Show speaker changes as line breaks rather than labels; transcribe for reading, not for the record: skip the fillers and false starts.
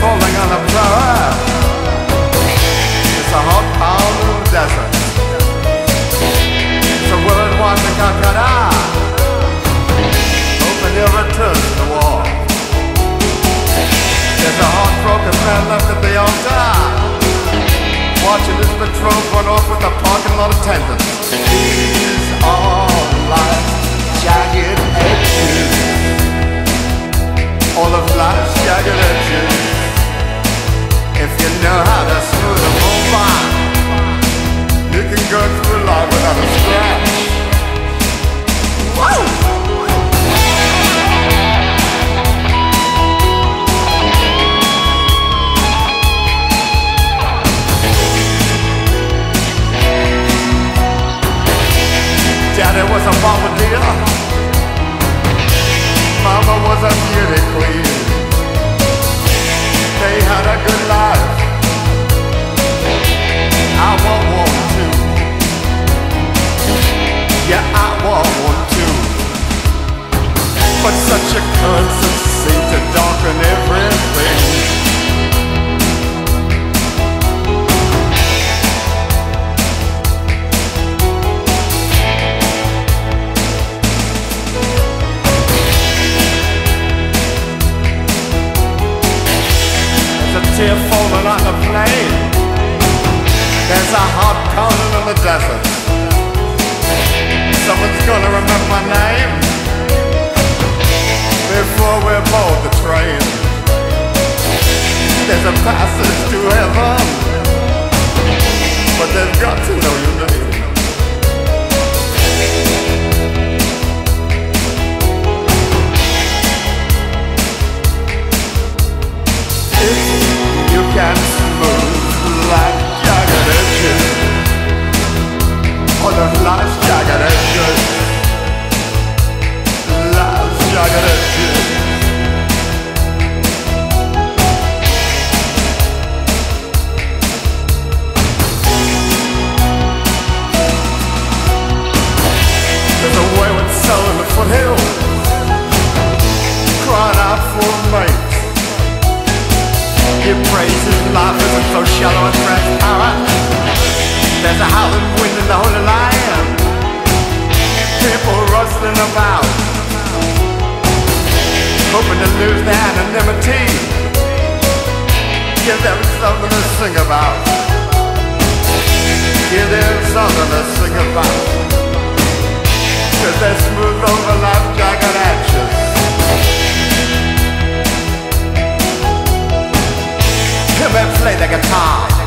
falling on the floor. It's a hot pound in the desert. It's a world war to conquer. Hoping he'll return to the war. There's a heartbroken man left at the altar, watching his betrothed run off with a parking lot attendant. These are life's jagged edges. All of life's jagged edges. If you know how to smooth them over, you can go through life without a scratch. Woo! Daddy was a bombardier. Mama was a beauty queen. They had a good life. I want one too. Yeah, I want one too. But such a curse seemed to darken everything. Tear falling on the plain. There's a hot pounding in the desert. Someone's gonna remember my name before we board the train. There's a passage to heaven, but they've got to know your name. You can smooth like jagged edges. All of life's jagged edges. Life's jagged edges. There's a wayward soul in the foothills, crying out for a mate. He praises life isn't so shallow and transparent. There's a howling wind in the Holy Land. People rustling about, hoping to lose their anonymity. Give them something to sing about. Give them something to sing about. 'Cause they're smooth over life's jagged edges. Come and play the guitar.